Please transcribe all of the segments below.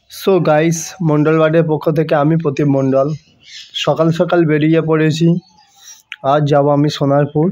So guys, মণ্ডলবাড়ির পক্ষ থেকে আমি প্রদীপ মণ্ডল সকাল সকাল বেরিয়ে পড়েছি। আজ যাব আমি সোনারপুর।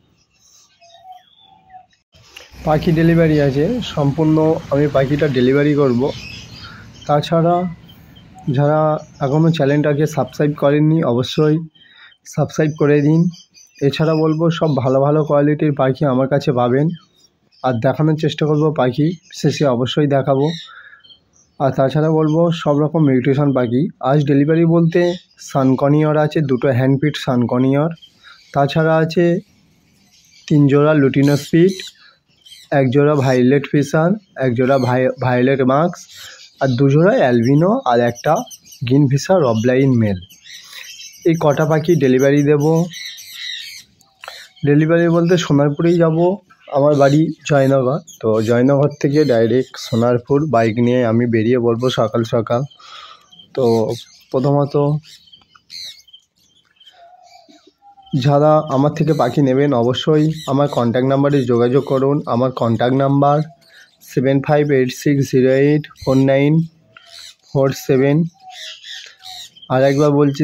পাখি ডেলিভারি আছে, সম্পূর্ণ আমি পাখিটা ডেলিভারি করব। তাছাড়া যারা এখনও চ্যানেলটাকে সাবস্ক্রাইব করেননি অবশ্যই সাবস্ক্রাইব করে দিন। এছাড়া বলবো সব ভালো ভালো কোয়ালিটির পাখি আমার কাছে পাবেন, আর দেখানোর চেষ্টা করব পাখি শেষে অবশ্যই দেখাবো। আর তাছাড়া বলবো সব রকম মিউটেশন পাখি আজ ডেলিভারি বলতে সানকনিয়র আছে, দুটো হ্যান্ডপিট সানকনিয়র। তাছাড়া আছে 3 জোড়া লুটিনো স্পিড, 1 জোড়া ভায়োলেট ফিশার, 1 জোড়া ভায়োলেট মাস্ক, আর 2 জোড়া অ্যালবিনো, আর একটা গ্রিন ফিশার রবলাইন মেল। এই কটা পাখি ডেলিভারি দেব। ডেলিভারি বলতে সোনারপুরেই যাব, আমার বাড়ি জয়নগর। তো জয়নগর থেকে ডাইরেক্ট সোনারপুর বাইক নিয়ে আমি বেরিয়ে পড়বো সকাল সকাল। তো প্রথমত যারা আমার থেকে পাখি নেবেন অবশ্যই আমার কন্ট্যাক্ট নাম্বারে যোগাযোগ করুন। আমার কন্ট্যাক্ট নাম্বার 7586084947। আর একবার বলছি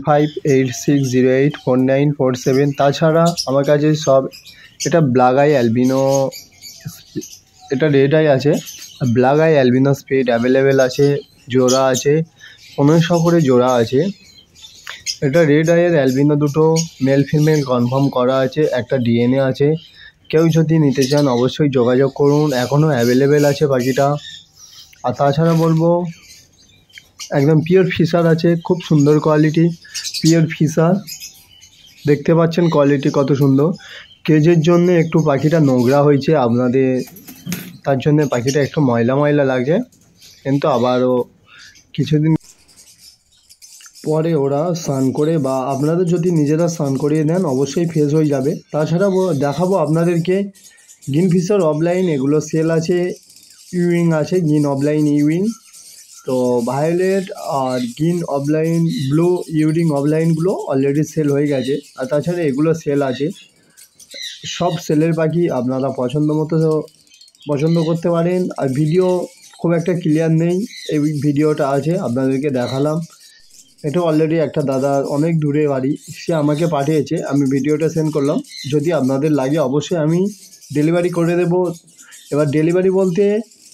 7586084947। তাছাড়া আমার কাছে সব, এটা ব্ল্যাক আই অ্যালবিনো, এটা রেড আই আছে, black eye albino speed available আছে, জোড়া আছে 1500 করে জোড়া আছে। এটা রেড আইয়ের অ্যালবিনো দুটো মেল ফিমেল কনফার্ম করা আছে, একটা ডিএনএ আছে। কেউ যদি নিতে চান অবশ্যই যোগাযোগ করুন, এখনও অ্যাভেলেবেল আছে পাখিটা। আর তাছাড়া বলবো একদম পিওর ফিশার আছে, খুব সুন্দর কোয়ালিটি পিওর ফিশার। দেখতে পাচ্ছেন কোয়ালিটি কত সুন্দর। কেজের জন্য একটু পাখিটা নোংরা হয়েছে আপনাদের, তার জন্য পাখিটা একটু ময়লা ময়লা লাগে, কিন্তু আবারও কিছুদিন পরে ওরা স্নান করে, বা আপনাদের যদি নিজেরা স্নান করিয়ে দেন অবশ্যই ফ্রেশ হয়ে যাবে। তাছাড়া দেখাবো আপনাদেরকে গ্রিন ফিশার অফলাইন, এগুলো সেল আছে। ইউইং আছে, গ্রিন অফলাইন ইউইং। তো ভায়োলেট আর গ্রিন অফলাইন ব্লু ইউরিং অফলাইনগুলো অলরেডি সেল হয়ে গেছে। আর তাছাড়া এগুলো সেল আছে। সব সেলের পাখি আপনারা পছন্দ মতো পছন্দ করতে পারেন। আর ভিডিও খুব একটা ক্লিয়ার নেই, এই ভিডিওটা আছে আপনাদেরকে দেখালাম। এটা অলরেডি একটা দাদার অনেক দূরে বাড়ি, সে আমাকে পাঠিয়েছে, আমি ভিডিওটা সেন্ড করলাম। যদি আপনাদের লাগে অবশ্যই আমি ডেলিভারি করে দেব। এবার ডেলিভারি বলতে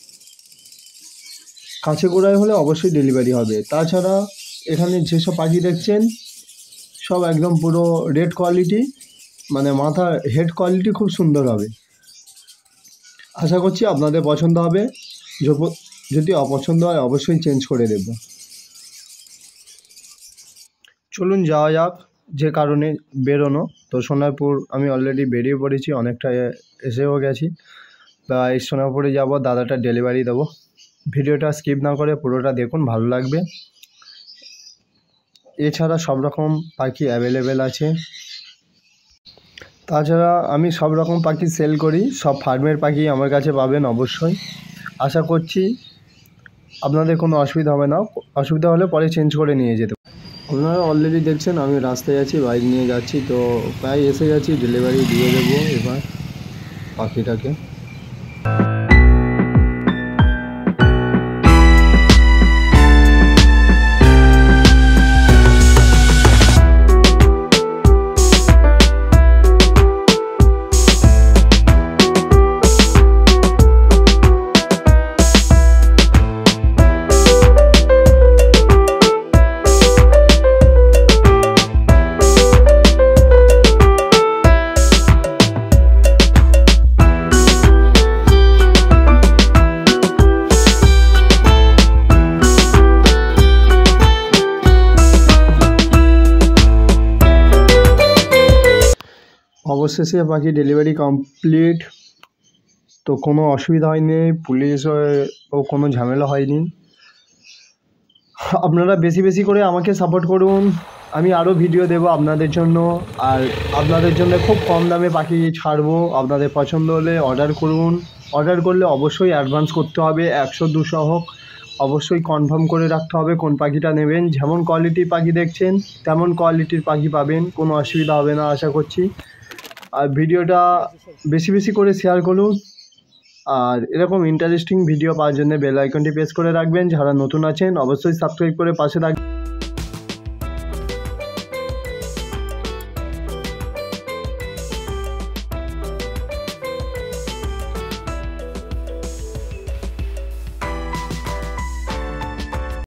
কাছে গোড়ায় হলে অবশ্যই ডেলিভারি হবে। তাছাড়া এখানে যেসব পাখি দেখছেন সব একদম পুরো রেড কোয়ালিটি, মানে মাথার হেড কোয়ালিটি খুব সুন্দর হবে। আশা করছি আপনাদের পছন্দ হবে। যদি অপছন্দ হয় অবশ্যই চেঞ্জ করে দেব। চলুন যাওয়া যাক, যে কারণে বেরোনো। তো সোনারপুর আমি অলরেডি বেরিয়ে পড়েছি, অনেকটা এসেও গেছি। তাই সোনারপুরে যাব, দাদাটা ডেলিভারি দেবো। ভিডিওটা স্কিপ না করে পুরোটা দেখুন, ভালো লাগবে। এছাড়া সব রকম পাখি অ্যাভেলেবেল আছে। তাছাড়া আমি সব রকম পাখি সেল করি, সব ফার্মের পাখি আমার কাছে পাবেন অবশ্যই। আশা করছি আপনাদের কোনো অসুবিধা হবে না, অসুবিধা হলে পরে চেঞ্জ করে নিয়ে যেতে। আপনারা অলরেডি দেখছেন আমি রাস্তায় আছি, বাইক নিয়ে যাচ্ছি। তো প্রায় এসে গেছি, ডেলিভারি দিয়ে দেবো এবার পাখিটাকে। অবশেষে পাখি ডেলিভারি কমপ্লিট। তো কোনো অসুবিধা হয়নি, পুলিশও কোনো ঝামেলা হয়নি। আপনারা বেশি বেশি করে আমাকে সাপোর্ট করুন, আমি আরও ভিডিও দেব আপনাদের জন্য। আর আপনাদের জন্য খুব কম দামে পাখি ছাড়বো। আপনাদের পছন্দ হলে অর্ডার করুন। অর্ডার করলে অবশ্যই অ্যাডভান্স করতে হবে, 100-200 হোক। অবশ্যই কনফার্ম করে রাখতে হবে কোন পাখিটা নেবেন। যেমন কোয়ালিটির পাখি দেখছেন তেমন কোয়ালিটির পাখি পাবেন, কোনো অসুবিধা হবে না আশা করছি। আর ভিডিওটা বেশি বেশি করে শেয়ার করুন। আর এরকম ইন্টারেস্টিং ভিডিও পাওয়ার জন্য বেল আইকনটি প্রেস করে রাখবেন। যারা নতুন আছেন অবশ্যই সাবস্ক্রাইব করে পাশে রাখবেন।